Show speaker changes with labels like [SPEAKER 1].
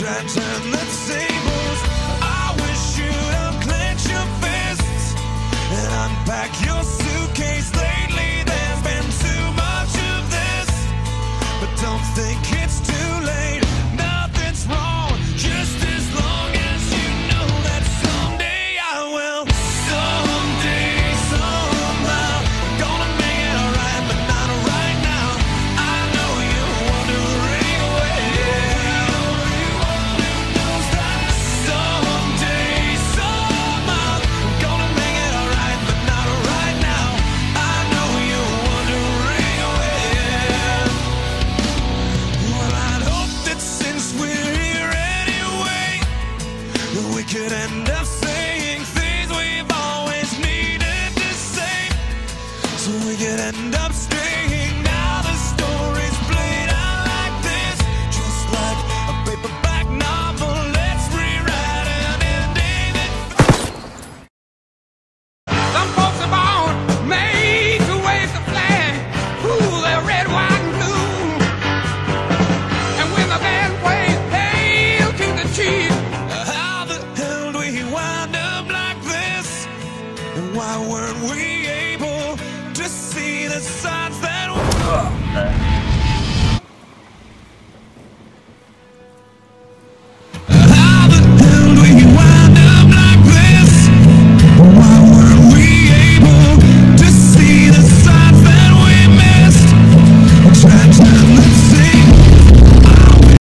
[SPEAKER 1] try to turn the tables. I wish you'd unclench your fists and unpack your suitcase. Lately there's been too much of this, but don't think it's too late.